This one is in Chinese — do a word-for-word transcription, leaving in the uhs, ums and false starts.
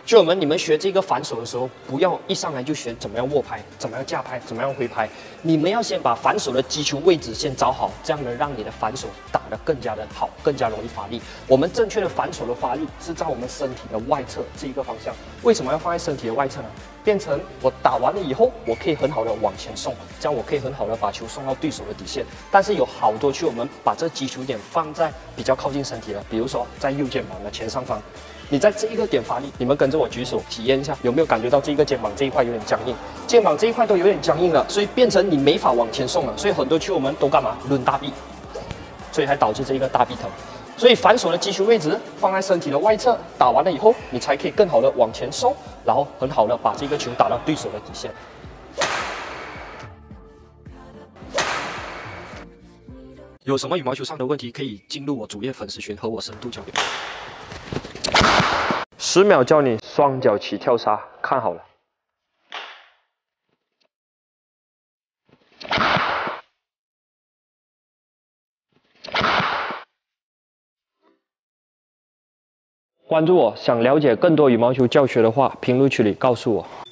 就我们你们学这个反手的时候，不要一上来就学怎么样握拍，怎么样架拍，怎么样挥拍。你们要先把反手的击球位置先找好，这样能让你的反手打得更加的好，更加容易发力。我们正确的反手的发力是在我们身体的外侧这一个方向。为什么要放在身体的外侧呢？变成我打完了以后，我可以很好的往前送，这样我可以很好的把球送到对手的底线。但是有好多球，我们把这击球点放在比较靠近身体的，比如说在右肩膀的前上方。你在这一个点发力，你们跟着我举手体验一下，有没有感觉到这个肩膀这一块有点僵硬？肩膀这一块都有点僵硬了，所以变成你没法往前送了。所以很多球我们都干嘛？抡大臂，所以还导致这个大臂疼。所以反手的击球位置放在身体的外侧，打完了以后，你才可以更好的往前送，然后很好的把这个球打到对手的底线。有什么羽毛球上的问题，可以进入我主页粉丝群和我深度交流。十秒教你双脚起跳杀，看好了。关注我，想了解更多羽毛球教学的话，评论区里告诉我。